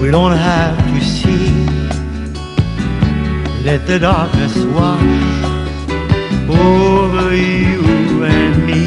We don't have to see. Let the darkness wash over you and me.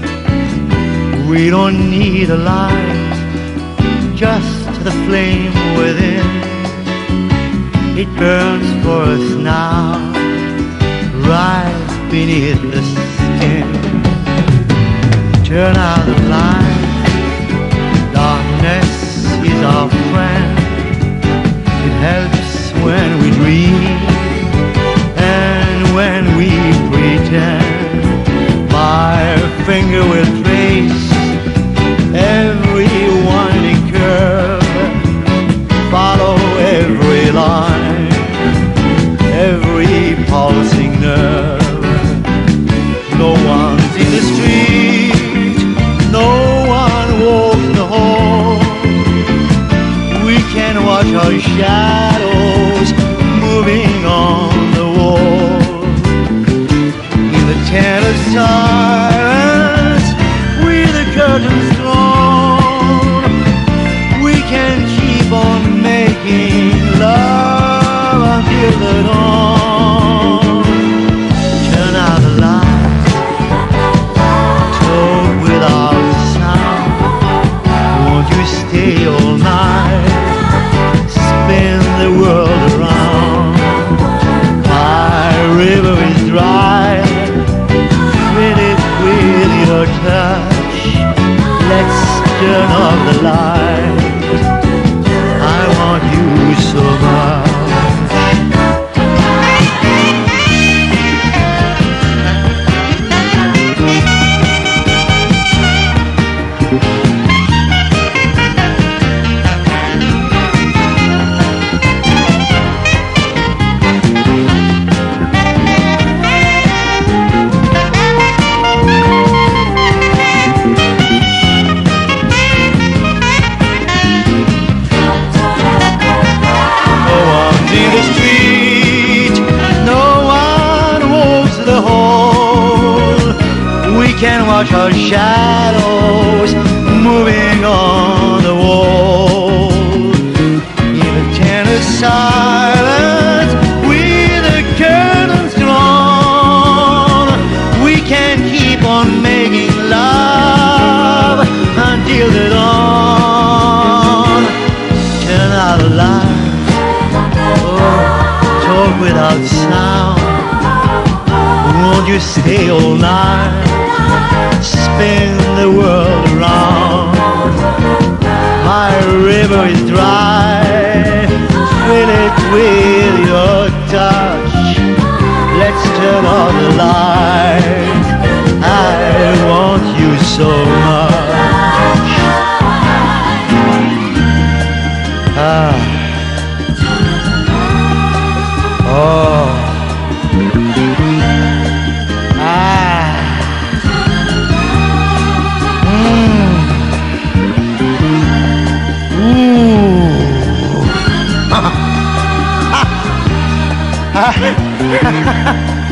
We don't need a light, just the flame within. It burns for us now, right beneath the skin. Turn out the light, darkness is our friend. It helps when we dream and when we pretend. My finger will trace every winding curve, follow every line, every pulsing nerve. No one's in the street, no one walks the hall. We can watch our shadows moving on the wall. In the tent of silence, with the curtains drawn, we can keep on making love until the dawn. Turn out the light, talk without sound. Won't you stay all night? Spin the world around. My river is dry, fill it with your touch. Let's turn off the light. I want you so much. We can watch our shadows moving on the wall. In a tent of silence, with the curtains drawn, we can keep on making love until the dawn. Turn out the light, oh, talk without sound. Won't you stay all night? Spin the world around. My river is dry, fill it with your touch. Let's turn on the light. I want you so much. Oh. Ooh.